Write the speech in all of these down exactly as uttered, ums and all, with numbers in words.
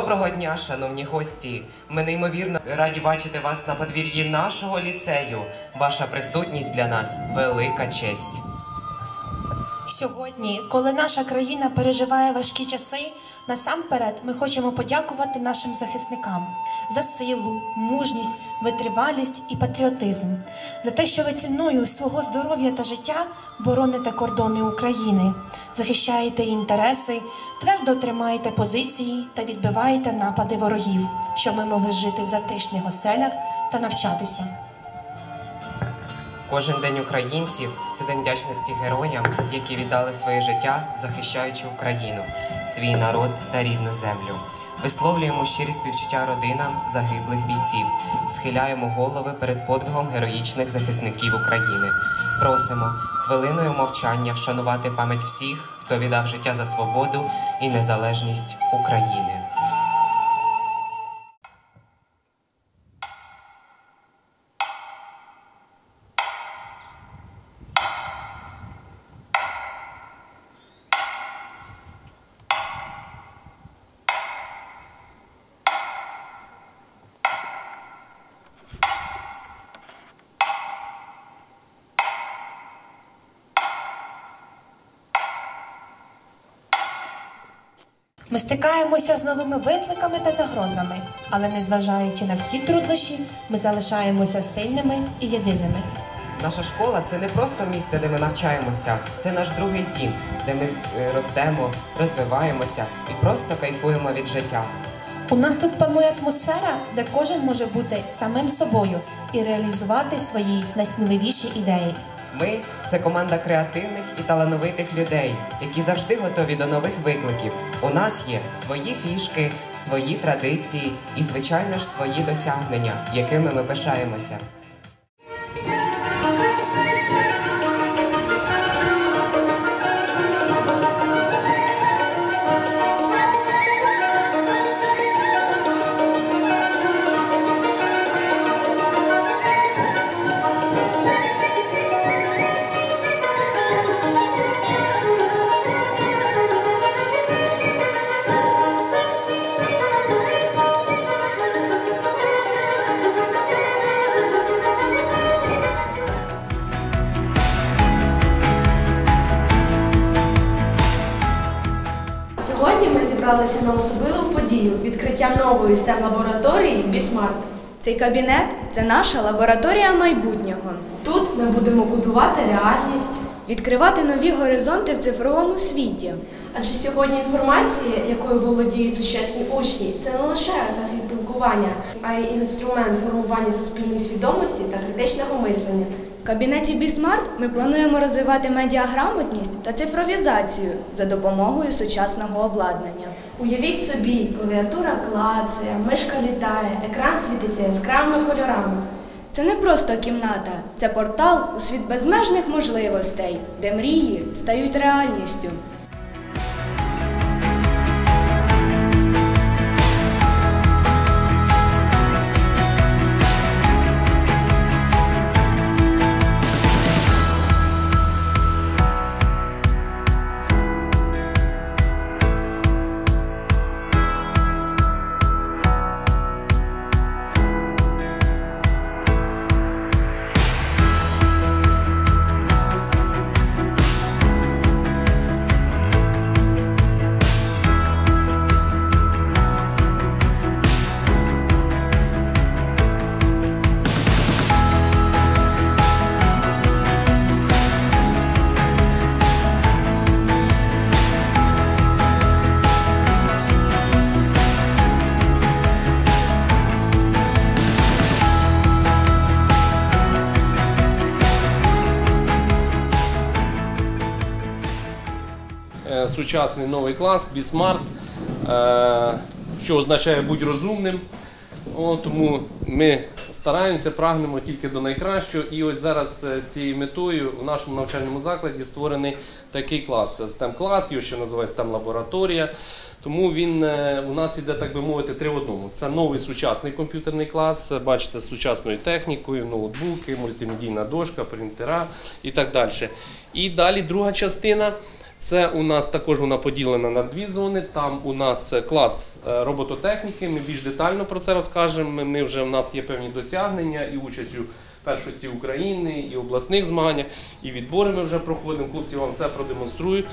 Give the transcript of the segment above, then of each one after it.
Доброго дня, шановні гості! Ми неймовірно раді бачити вас на подвір'ї нашого ліцею. Ваша присутність для нас – велика честь. Сьогодні, коли наша країна переживає важкі часи, насамперед ми хочемо подякувати нашим захисникам за силу, мужність, витривалість і патріотизм, за те, що ви ціною свого здоров'я та життя бороните кордони України, захищаєте інтереси, твердо тримаєте позиції та відбиваєте напади ворогів, щоб ми могли жити в затишних оселях та навчатися. Кожен день українців – це день вдячності героям, які віддали своє життя, захищаючи Україну, свій народ та рідну землю. Висловлюємо щирі співчуття родинам загиблих бійців, схиляємо голови перед подвигом героїчних захисників України. Просимо хвилиною мовчання вшанувати пам'ять всіх, хто віддав життя за свободу і незалежність України. Ми стикаємося з новими викликами та загрозами, але незважаючи на всі труднощі, ми залишаємося сильними і єдиними. Наша школа – це не просто місце, де ми навчаємося, це наш другий дім, де ми ростемо, розвиваємося і просто кайфуємо від життя. У нас тут панує атмосфера, де кожен може бути самим собою і реалізувати свої найсміливіші ідеї. Ми – це команда креативних і талановитих людей, які завжди готові до нових викликів. У нас є свої фішки, свої традиції і, звичайно ж, свої досягнення, якими ми пишаємося. Сьогодні ми зібралися на особливу подію – відкриття нової STEM-лабораторії «Бісмарт». Цей кабінет – це наша лабораторія майбутнього. Тут ми будемо будувати реальність, відкривати нові горизонти в цифровому світі. Адже сьогодні інформація, якою володіють сучасні учні, це не лише засіб спілкування, а й інструмент формування суспільної свідомості та критичного мислення. В кабінеті «Бісмарт» ми плануємо розвивати медіаграмотність та цифровізацію за допомогою сучасного обладнання. Уявіть собі, клавіатура клацає, мишка літає, екран світиться яскравими кольорами. Це не просто кімната, це портал у світ безмежних можливостей, де мрії стають реальністю. Сучасний новий клас «Бісмарт», що означає «будь розумним». О, тому ми стараємося, прагнемо тільки до найкращого. І ось зараз з цією метою в нашому навчальному закладі створений такий клас – STEM-клас, його ще називають STEM-лабораторія. Тому він у нас іде, так би мовити, три в одному. Це новий сучасний комп'ютерний клас, бачите, з сучасною технікою, ноутбуки, мультимедійна дошка, принтера і так далі. І далі друга частина – Це у нас також вона поділена на дві зони. Там у нас клас робототехніки, ми більш детально про це розкажемо. Ми вже, у нас є певні досягнення і участь у першості України, і обласних змаганнях, і відбори ми вже проходимо. Хлопці вам все продемонструють.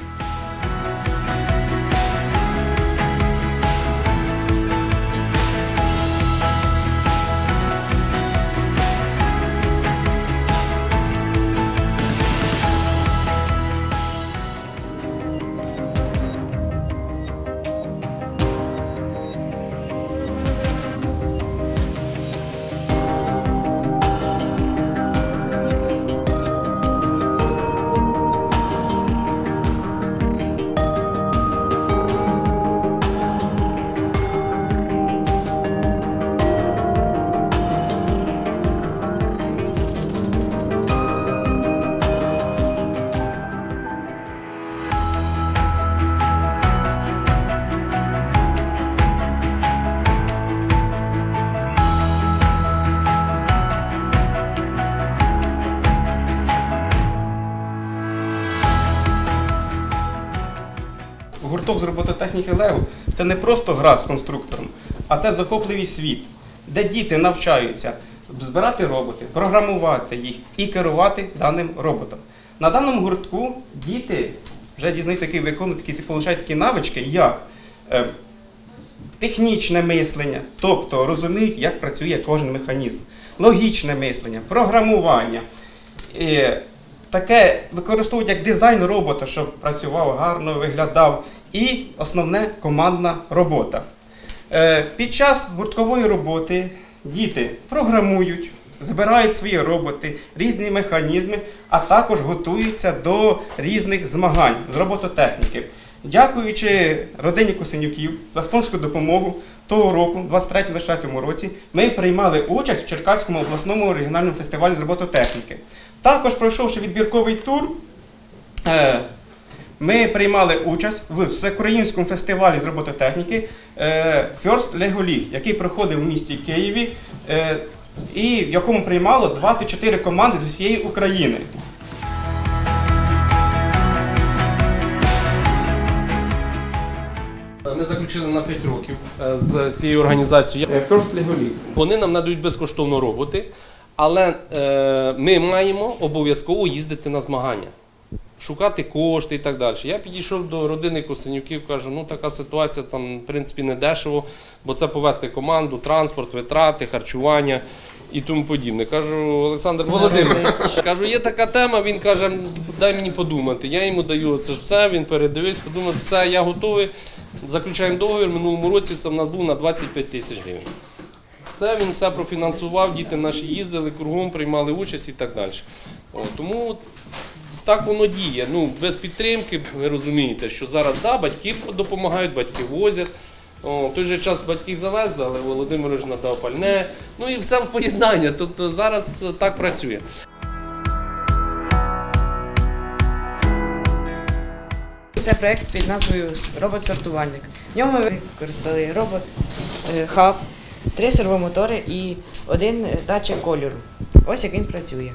Гурток з робототехніки «Лего» – це не просто гра з конструктором, а це захопливий світ, де діти навчаються збирати роботи, програмувати їх і керувати даним роботом. На даному гуртку діти вже дізнаються такі, виконують такі, получають такі навички, як е, технічне мислення, тобто розуміють, як працює кожен механізм, логічне мислення, програмування. Е, Таке використовують як дизайн робота, щоб працював гарно, виглядав. І основне – командна робота. Під час гурткової роботи діти програмують, збирають свої роботи, різні механізми, а також готуються до різних змагань з робототехніки. Дякуючи родині Косенюків за спонсорську допомогу того року, двадцять третьому - двадцять четвертому році, ми приймали участь в Черкаському обласному регіональному фестивалі з робототехніки. Також, пройшовши відбірковий тур, ми приймали участь в всеукраїнському фестивалі з робототехніки First Lego League, який проходив в місті Києві і в якому приймало двадцять чотири команди з усієї України. Ми заключили на п'ять років з цією організацією First Lego League. Вони нам надають безкоштовно роботи, але е, ми маємо обов'язково їздити на змагання, шукати кошти і так далі. Я підійшов до родини Косенюків, кажу, ну така ситуація, там, в принципі, не дешево, бо це повезти команду, транспорт, витрати, харчування і тому подібне. Кажу, Олександр Володимирович, кажу, є така тема, він каже, дай мені подумати. Я йому даю це ж все, він передивився, подумав, все, я готовий, заключаємо договір, в минулому році це в нас був на двадцять п'ять тисяч гривень. Це він все профінансував, діти наші їздили, кругом приймали участь і так далі. О, тому так воно діє. Ну, без підтримки, ви розумієте, що зараз, да, батьки допомагають, батьки возять. О, в той же час батьків завезли, але Володимирович надав пальне. Ну і все в поєднання. Тобто зараз так працює. Це проєкт під назвою «Робот-сортувальник». В ньому ми використали робот-хаб, три сервомотори і один датчик кольору. Ось як він працює.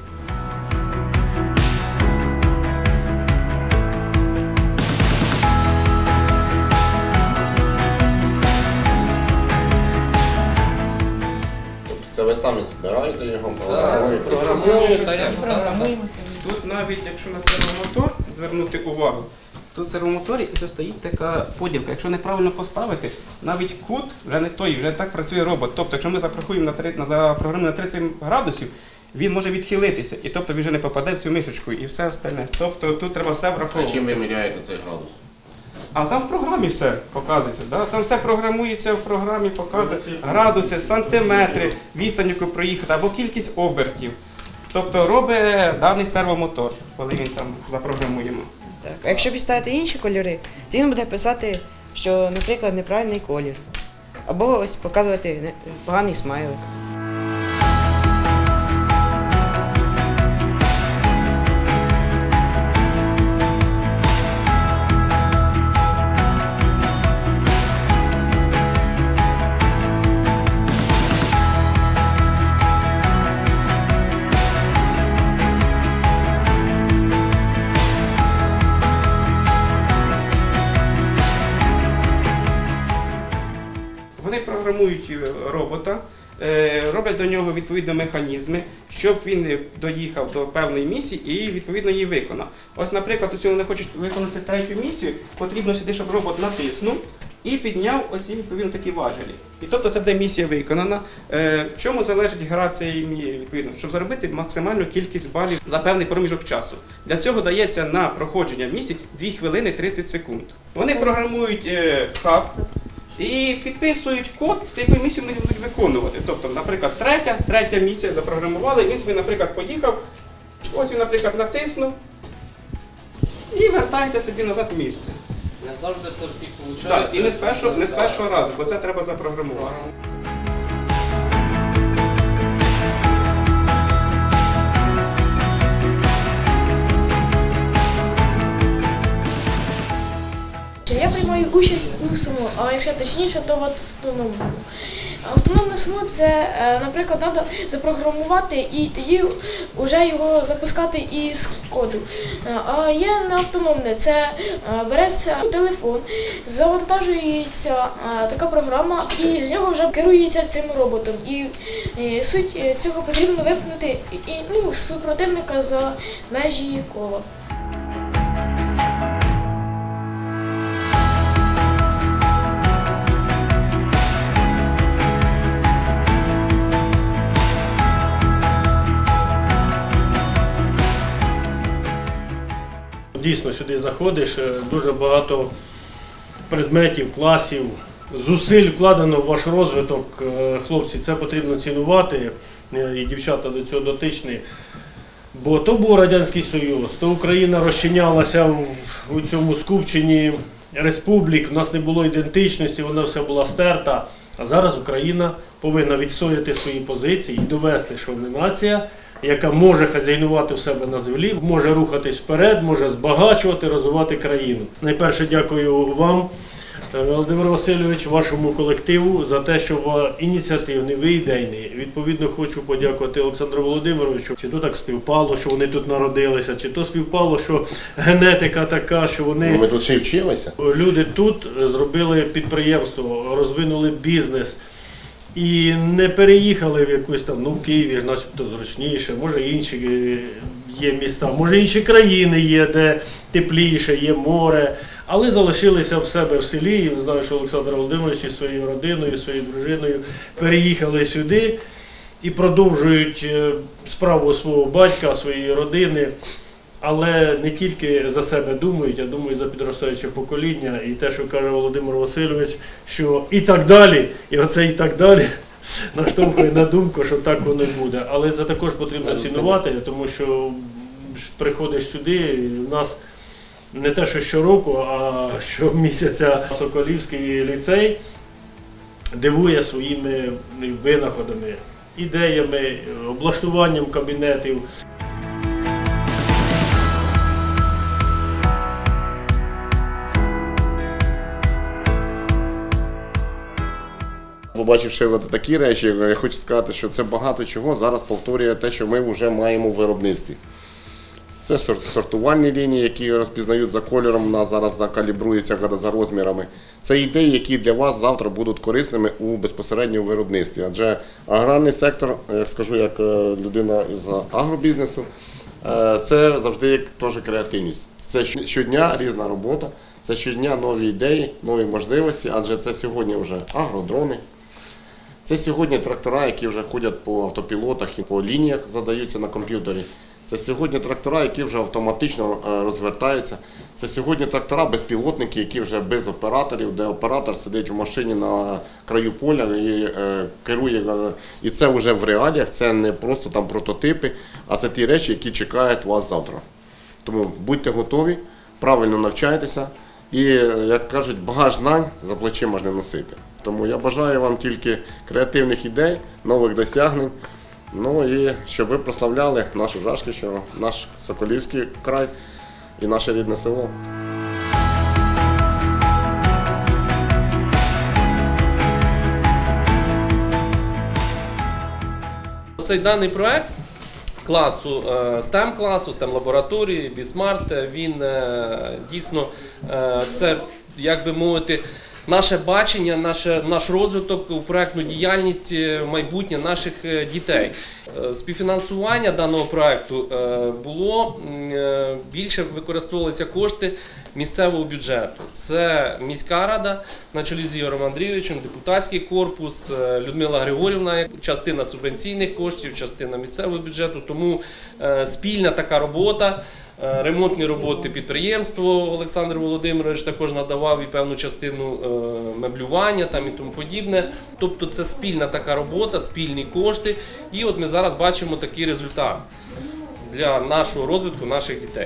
Це ви самі збираєте його, програмуєте? Програмуємо. Тут навіть, якщо на сервомотор звернути увагу, тут в сервомоторі вже стоїть така поділка. Якщо неправильно поставити, навіть кут вже не той, вже так працює робот. Тобто, якщо ми запрограмуємо на, запрограмуємо на тридцять градусів, він може відхилитися, і тобто він вже не попаде в цю мисочку і все остальне. Тобто тут треба все враховувати. А чим ви міряєте цей градус? А там в програмі все показується, да? Там все програмується в програмі, показує градуси, сантиметри, відстань, яку проїхати, або кількість обертів. Тобто робить даний сервомотор, коли він там запрограмуємо. Так. А якщо підставити інші кольори, то він буде писати, що, наприклад, неправильний колір. Або ось показувати поганий смайлик. програмують робота, роблять до нього відповідно механізми, щоб він доїхав до певної місії і відповідно її виконав. Ось, наприклад, якщо вони хочуть виконати третю місію, потрібно сюди, щоб робот натиснув і підняв оці відповідно такі важелі. І тобто це буде місія виконана. В чому залежить гра цієї місії, відповідно, щоб заробити максимальну кількість балів за певний проміжок часу. Для цього дається на проходження місії дві хвилини тридцять секунд. Вони програмують хаб і підписують код, яку місію вони будуть виконувати. Тобто, наприклад, третя, третя місія запрограмували, він собі, наприклад, поїхав, ось він, наприклад, натиснув і вертається собі назад в місце. Не завжди це всіх виходить. Так, і не з першого, не з першого разу, бо це треба запрограмувати. Я приймаю участь у СМУ, а якщо точніше, то в автономному. Автономне СМУ – це, наприклад, треба запрограмувати і тоді вже його запускати із коду. А є неавтономне – це береться телефон, завантажується така програма і з нього вже керується цим роботом. І суть цього потрібно випнути ну, супротивника за межі кола. Дійсно, сюди заходиш, дуже багато предметів, класів, зусиль вкладено в ваш розвиток. Хлопці, це потрібно цінувати, і дівчата до цього дотичні. Бо то був Радянський Союз, то Україна розчинялася у цьому скупченні республік, у нас не було ідентичності, вона все була стерта. А зараз Україна повинна відстояти свої позиції і довести, що вона нація, яка може хазяйнувати в себе на землі, може рухатись вперед, може збагачувати, розвивати країну. Найперше дякую вам, Володимир Васильович, вашому колективу за те, що ви ініціативний, ви ідейний. Відповідно, хочу подякувати Олександру Володимировичу. Чи то так співпало, що вони тут народилися, чи то співпало, що генетика така, що вони... Ми тут ще й вчилися. Люди тут зробили підприємство, розвинули бізнес. І не переїхали в якусь там, ну в Києві ж начебто зручніше, може інші є міста, може інші країни є, де тепліше, є море, але залишилися в себе в селі. І знаю, що Олександр Володимирович із своєю родиною, своєю дружиною переїхали сюди і продовжують справу свого батька, своєї родини. Але не тільки за себе думають, а думають за підростаюче покоління. І те, що каже Володимир Васильович, що і так далі, і оце і так далі, наштовхує на думку, що так воно буде. Але це також потрібно цінувати, тому що приходиш сюди, і в нас не те, що щороку, а щомісяця Соколівський ліцей дивує своїми винаходами, ідеями, облаштуванням кабінетів. Побачивши от такі речі, я хочу сказати, що це багато чого зараз повторює те, що ми вже маємо в виробництві. Це сортувальні лінії, які розпізнають за кольором, у нас зараз закалібруються за розмірами. Це ідеї, які для вас завтра будуть корисними у безпосередньому виробництві. Адже аграрний сектор, як скажу, як людина з агробізнесу, це завжди як теж креативність. Це щодня різна робота, це щодня нові ідеї, нові можливості, адже це сьогодні вже агродрони. Це сьогодні трактора, які вже ходять по автопілотах і по лініях, задаються на комп'ютері. Це сьогодні трактора, які вже автоматично розвертаються. Це сьогодні трактора, безпілотники, які вже без операторів, де оператор сидить в машині на краю поля і е, керує. І це вже в реаліях, це не просто там прототипи, а це ті речі, які чекають вас завтра. Тому будьте готові, правильно навчайтеся і, як кажуть, багаж знань за плечима ж не носити. Тому я бажаю вам тільки креативних ідей, нових досягнень, ну і щоб ви прославляли нашу Жашківщину, наш Соколівський край і наше рідне село. Цей даний проект класу, стем-класу, стем-лабораторії, бі-смарт, він дійсно, це, як би мовити, наше бачення, наше, наш розвиток у проєктну діяльність, майбутнє наших дітей. Співфінансування даного проєкту було, більше використовувалися кошти місцевого бюджету. Це міська рада на чолі з Ігорем Андрійовичем, депутатський корпус, Людмила Григорівна, частина субвенційних коштів, частина місцевого бюджету. Тому спільна така робота. Ремонтні роботи підприємство Олександр Володимирович також надавав і певну частину меблювання там і тому подібне. Тобто це спільна така робота, спільні кошти. І от ми зараз бачимо такий результат для нашого розвитку наших дітей.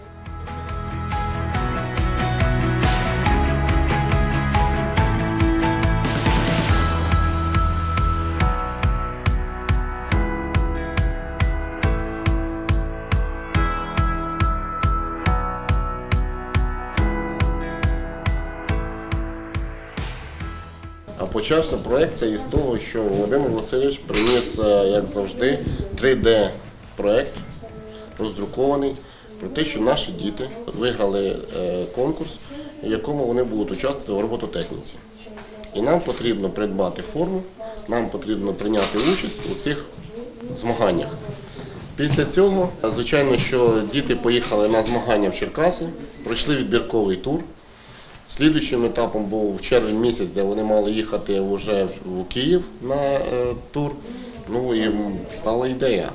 А почався проєкт цей із того, що Володимир Васильович приніс, як завжди, три де проєкт, роздрукований, про те, що наші діти виграли конкурс, в якому вони будуть участвувати в робототехніці. І нам потрібно придбати форму, нам потрібно прийняти участь у цих змаганнях. Після цього, звичайно, що діти поїхали на змагання в Черкаси, пройшли відбірковий тур. Слідуючим етапом був червень місяць, де вони мали їхати вже в Київ на е, тур. Ну і стала ідея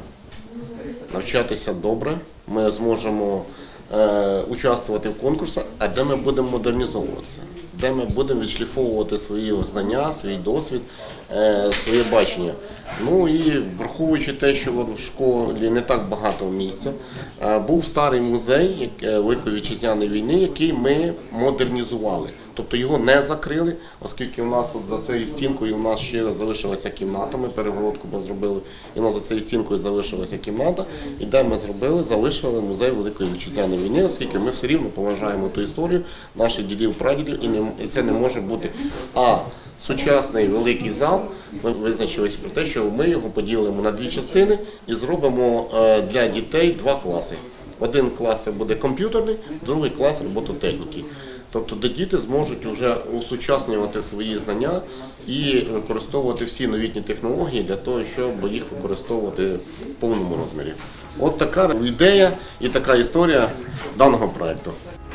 навчатися добре, ми зможемо е, участвувати в конкурсах, а де ми будемо модернізовуватися, де ми будемо відшліфовувати свої знання, свій досвід, е, своє бачення. Ну і враховуючи те, що в школі не так багато місця, е, був старий музей Великої Вітчизняної війни, який ми модернізували. Тобто його не закрили, оскільки у нас от за цією стінкою у нас ще залишилася кімната, ми перегородку ми зробили, і у нас за цією стінкою залишилася кімната, і де ми зробили, залишили музей Великої Вітчизняної війни, оскільки ми все рівно поважаємо ту історію наших дідів, прадідів, і, не, і це не може бути. А сучасний великий зал, ми визначилися про те, що ми його поділимо на дві частини і зробимо для дітей два класи. Один клас це буде комп'ютерний, другий клас робототехніки. Тобто, де діти зможуть вже усучаснювати свої знання і використовувати всі новітні технології для того, щоб їх використовувати в повному розмірі. От така ідея і така історія даного проєкту.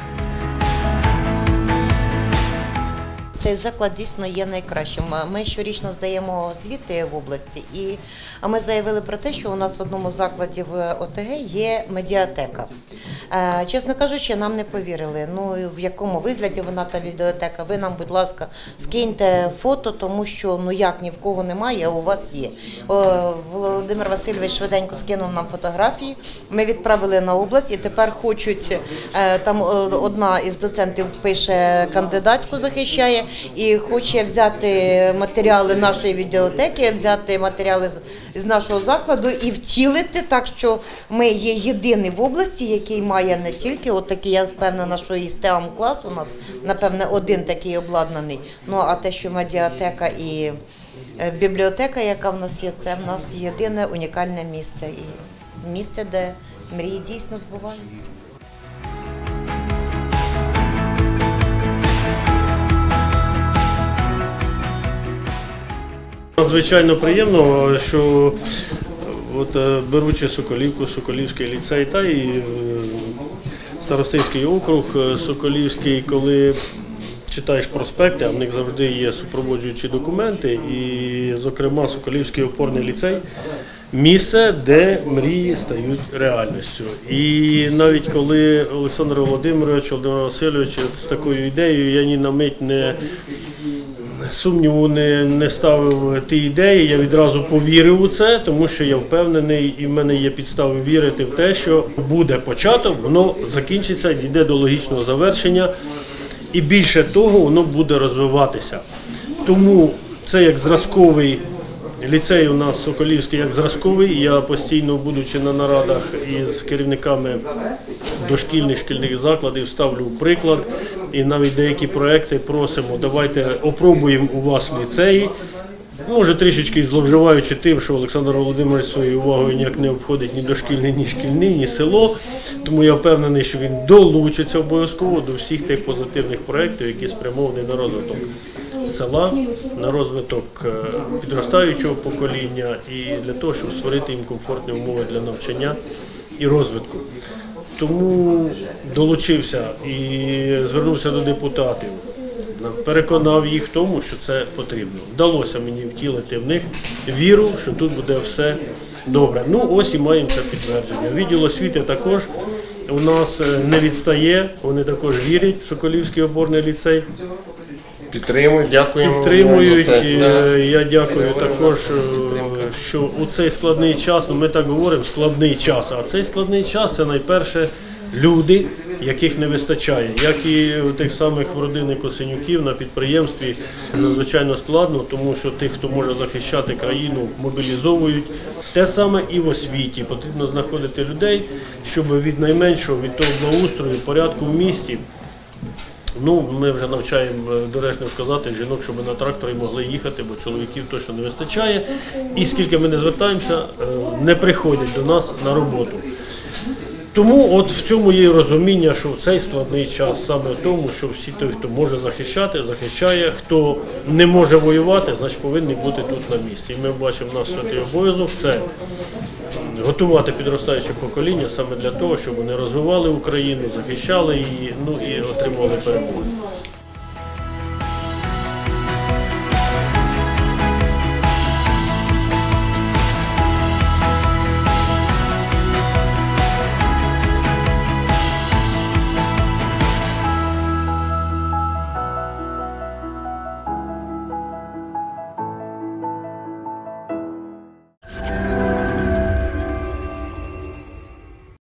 Цей заклад дійсно є найкращим. Ми щорічно здаємо звіти в області, і ми заявили про те, що у нас в одному закладі в О Те Ге є медіатека. Чесно кажучи, нам не повірили, ну в якому вигляді вона та відеотека. Ви нам, будь ласка, скиньте фото, тому що ну як ні в кого немає, а у вас є. Володимир Васильович швиденько скинув нам фотографії, ми відправили на область і тепер хочуть, там одна із доцентів пише кандидатську, захищає, і хоче взяти матеріали нашої відеотеки, взяти матеріали з нашого закладу і втілити, так що ми є єдиний в області, який має не тільки, от такий, я впевнена, що і стеам-клас у нас, напевне, один такий обладнаний, ну а те, що медіатека і бібліотека, яка в нас є, це в нас єдине унікальне місце, і місце, де мрії дійсно збуваються. Надзвичайно приємно, що от, беручи Соколівку, Соколівський ліцей та і Старостинський округ Соколівський, коли читаєш проспекти, а в них завжди є супроводжуючі документи, і, зокрема, Соколівський опорний ліцей – місце, де мрії стають реальністю. І навіть коли Олександр Володимирович, Володимир Васильович з такою ідеєю, я ні на мить не сумніву не, не ставив ті ідеї, я відразу повірив у це, тому що я впевнений, і в мене є підстави вірити в те, що буде початок, воно закінчиться, дійде до логічного завершення, і більше того, воно буде розвиватися. Тому це як зразковий ліцей у нас Соколівський, як зразковий, я постійно, будучи на нарадах із керівниками дошкільних, шкільних закладів, ставлю приклад, і навіть деякі проекти просимо, давайте опробуємо у вас в ліцеї, Може, трішечки зловживаючи тим, що Олександр Володимирович своєю увагою ніяк не обходить ні дошкільний, ні шкільний, ні село. Тому я впевнений, що він долучиться обов'язково до всіх тих позитивних проєктів, які спрямовані на розвиток села, на розвиток підростаючого покоління і для того, щоб створити їм комфортні умови для навчання і розвитку. Тому долучився і звернувся до депутатів, переконав їх в тому, що це потрібно. Вдалося мені втілити в них віру, що тут буде все добре. Ну ось і маємо це підтвердження. Відділ освіти також у нас не відстає, вони також вірять в Соколівський опорний ліцей. Підтримують, дякуємо. Підтримують. Я дякую також, що у цей складний час, ну ми так говоримо, складний час, а цей складний час – це найперше люди, яких не вистачає. Як і у тих самих в родини Косенюків на підприємстві надзвичайно складно, тому що тих, хто може захищати країну, мобілізовують. Те саме і в освіті. Потрібно знаходити людей, щоб від найменшого, від того благоустрою, порядку в місті. Ну, ми вже навчаємо, доречно сказати, жінок, щоб на тракторі могли їхати, бо чоловіків точно не вистачає. І скільки ми не звертаємося, не приходять до нас на роботу. Тому от в цьому є розуміння, що в цей складний час саме в тому, що всі той, хто може захищати, захищає, хто не може воювати, значить повинні бути тут на місці. І ми бачимо, наш святий обов'язок – це готувати підростаюче покоління саме для того, щоб вони розвивали Україну, захищали її, ну і отримували перемогу.